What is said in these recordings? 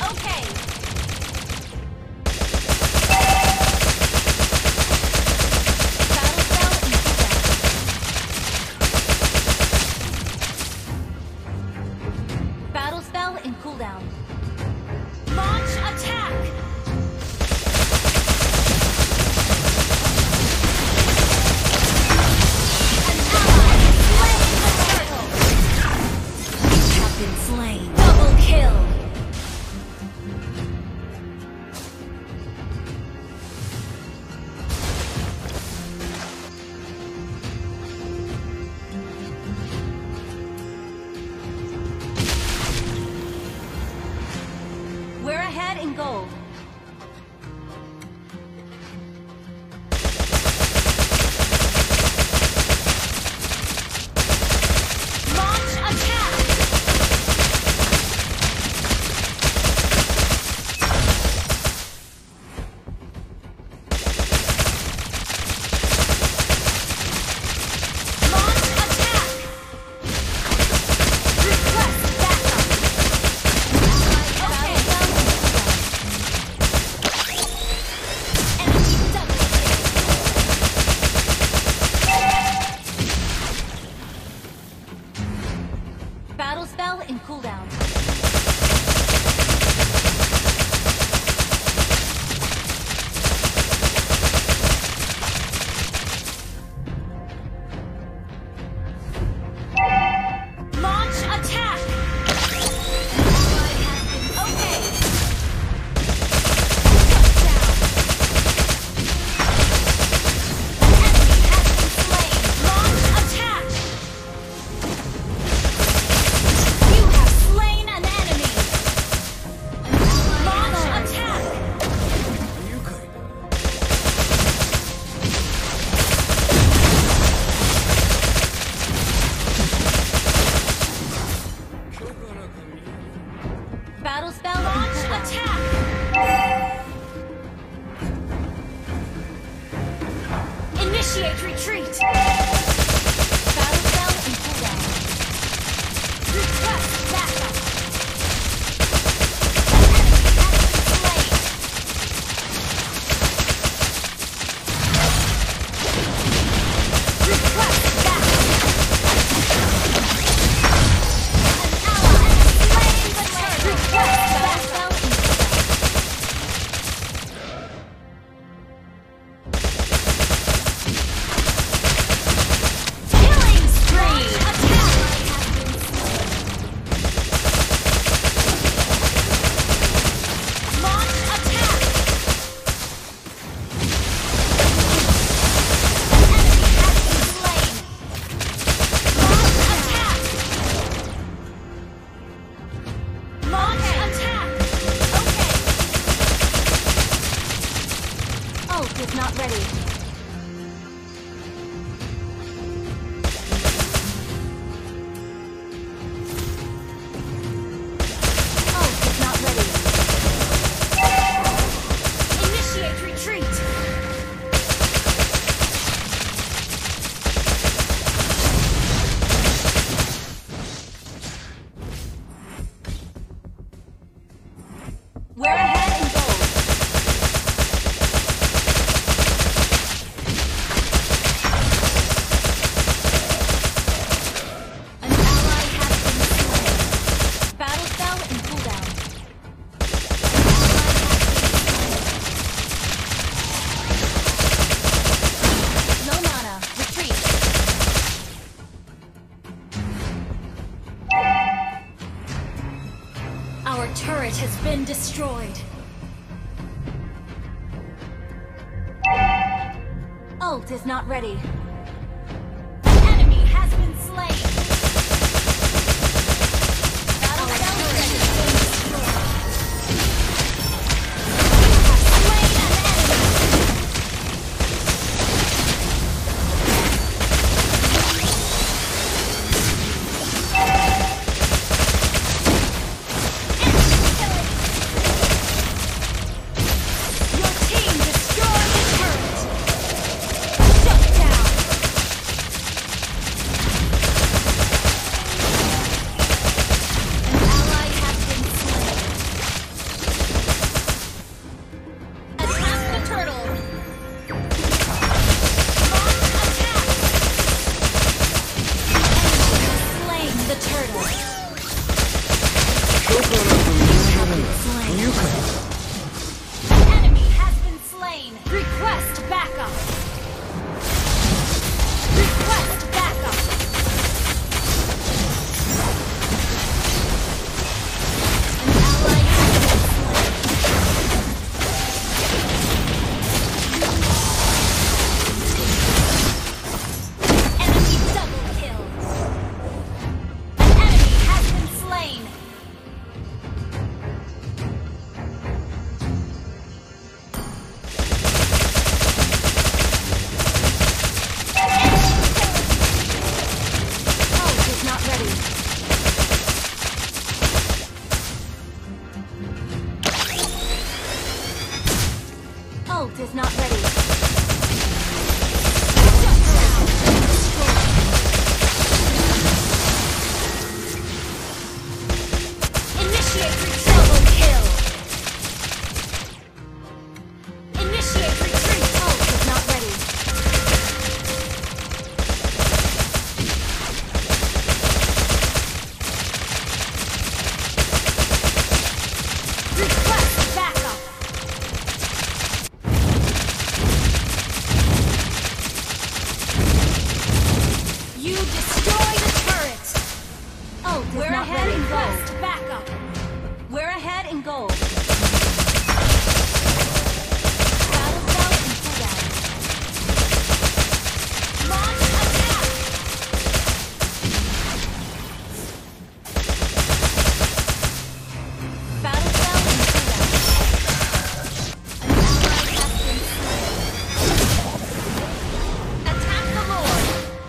Okay. Battle spell in cooldown. Launch attack! An ally has been slain. Double kill! We're ahead in gold. Launch attack! Launch attack! Request backup! Okay. Enemy double kill. Battle spell in cooldown. Launch attack! Okay. Launch attack! You have slain an enemy! Launch attack! Battle spell launch attack! Initiate retreat! Battle spell in cooldown. Request backup! An enemy has been slain! Request backup! An ally has slain the turret! Request backup! Killing spree! Attack! Launch attack! An enemy has been slain! Launch attack! Launch attack! Okay. Ult is not ready. Ult is not ready. Initiate retreat! We're ahead in gold. An ally has been slain. Battle spell in cooldown. No mana. Retreat. Our turret has been destroyed. Ult is not ready. An enemy has been slain. Battle spell ready. You have slain an enemy. Your team destroyed the turret. Shut down. ult is not ready. Initiate double kill. Initiate retreat. Ult is not ready. Request backup. You destroy the turret. Oh, we're ahead in gold. Backup. We're ahead in gold. Battle cell and cooldown. Launch attack. Battle cell and cooldown. An ally has been slain. Attack the Lord.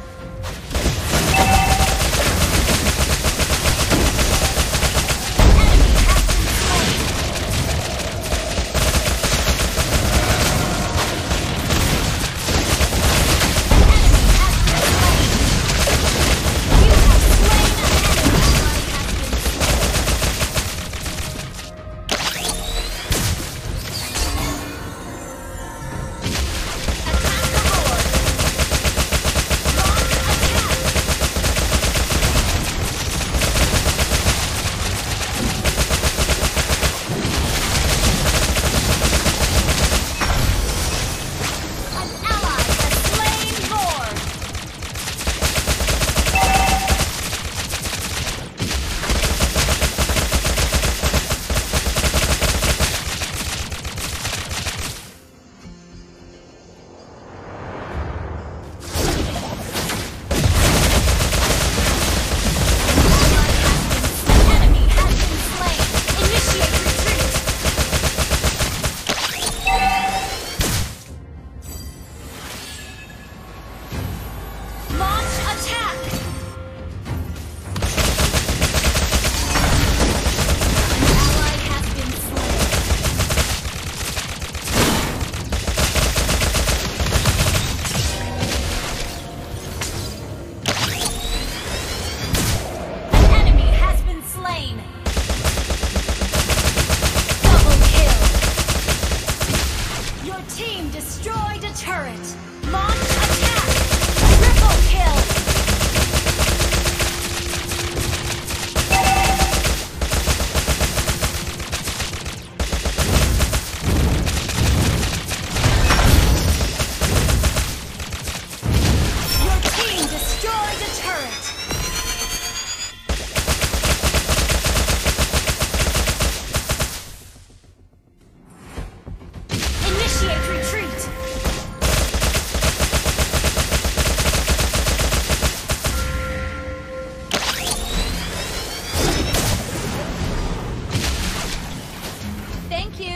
Team destroyed a turret. Launch attack. Triple kill. Your team destroyed a turret. Initiate retreat! Thank you!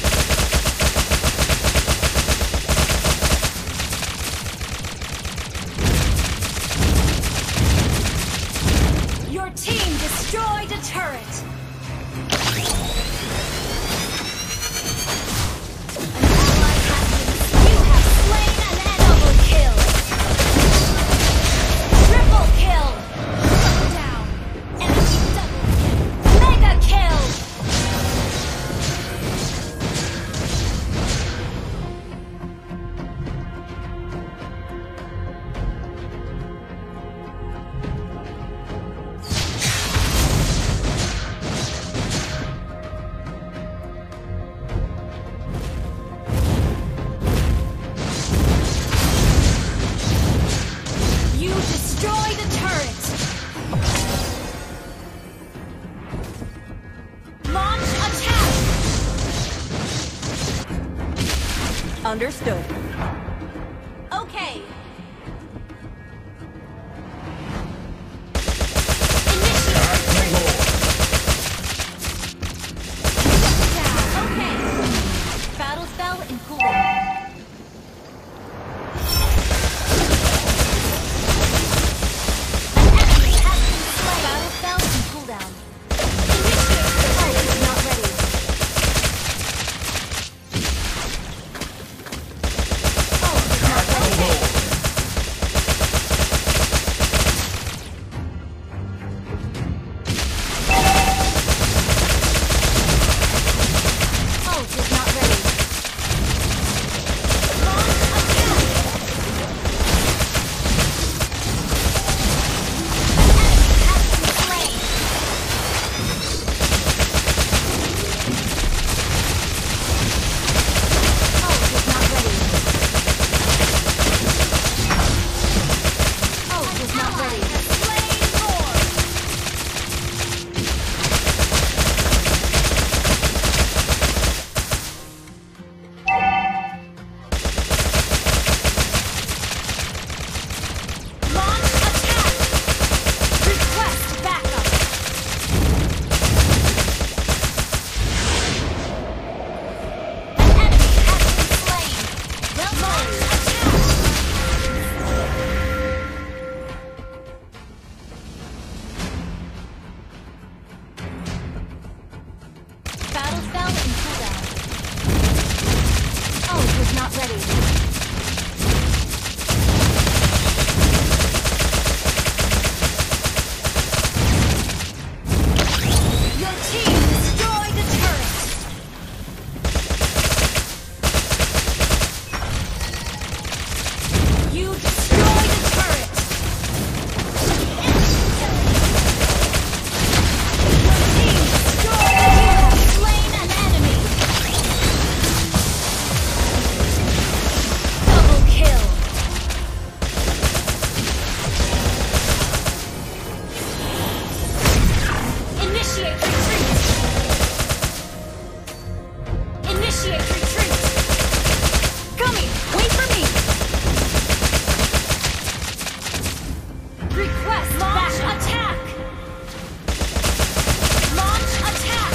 Your team destroyed a turret! Understood. Okay. Battle spell and cooldown. Battle spell and cooldown. Initiate. Ult is not ready. ready. Your team destroyed the turret. You destroyed the turret. Your team destroyed. You have slain an enemy. Double kill. Initiate retreat. Initiate retreat. Coming. Wait for me. Request launch attack. Launch attack.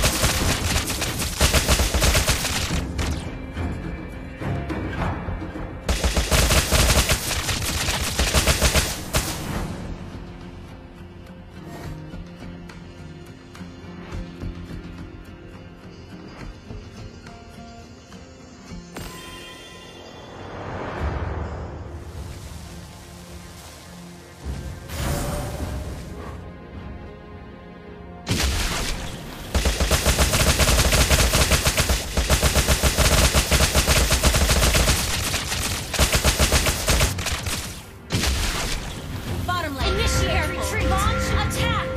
Bottom lane. Initiate retreat. Launch attack.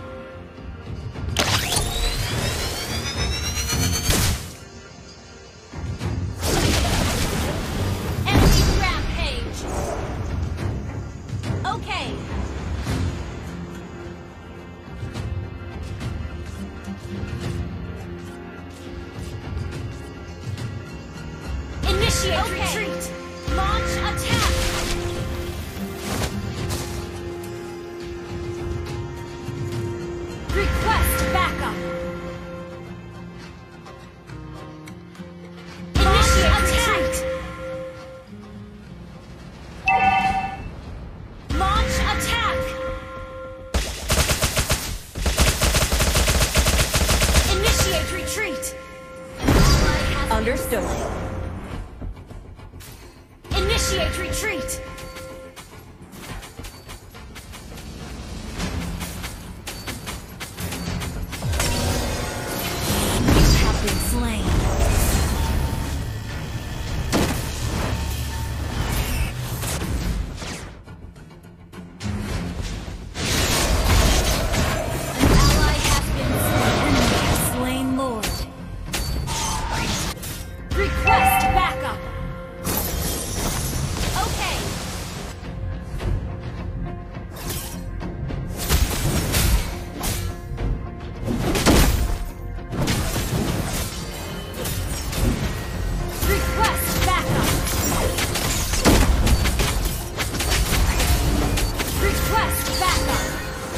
Enemy rampage. Okay. Initiate retreat. Launch attack. Request backup. Initiate retreat. Launch attack. Initiate retreat. Understood. Initiate retreat. You have been slain. An ally has been slain. Enemy has slain Lord. Request backup. Okay. Request backup. Request backup.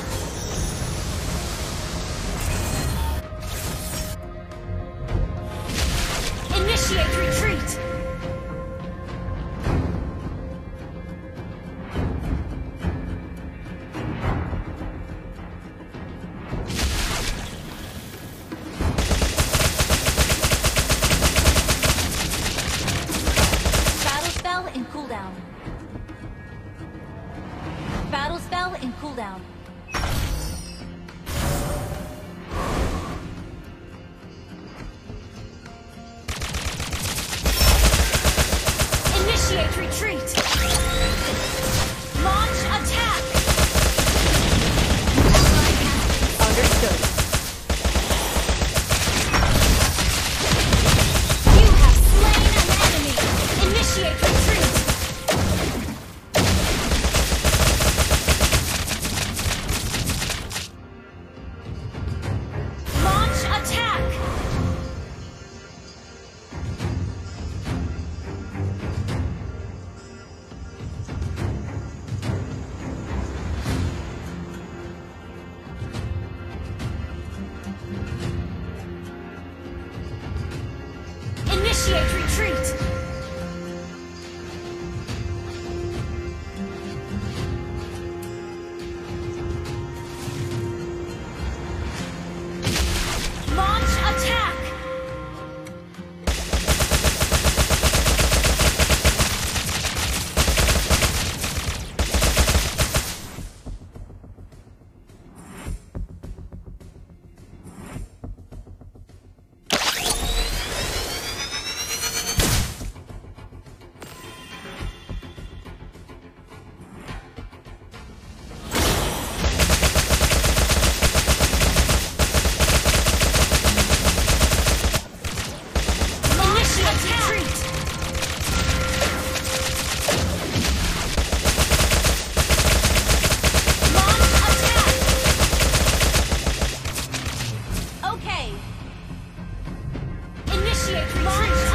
Initiate retreat. Battle spell in cooldown. Battle spell in cooldown. Initiate retreat. Launch attack. Understood. You have slain an enemy. Initiate retreat. Launch attack. Initiate retreat. Launch attack. Initiate launch.